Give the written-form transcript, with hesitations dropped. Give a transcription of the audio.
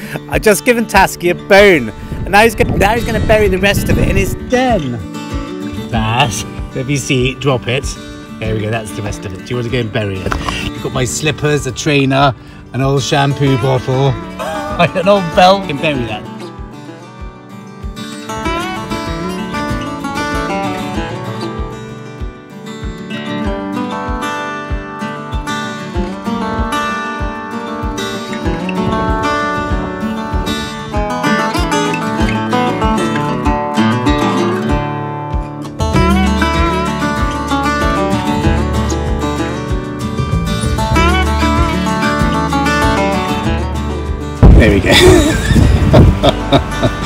I've just given Tasci a bone, and now he's going to bury the rest of it in his den. Tash, let me see, drop it. There we go, that's the rest of it. Do you want to go and bury it? You've got my slippers, a trainer, an old shampoo bottle, an old belt. You can bury that. There we go.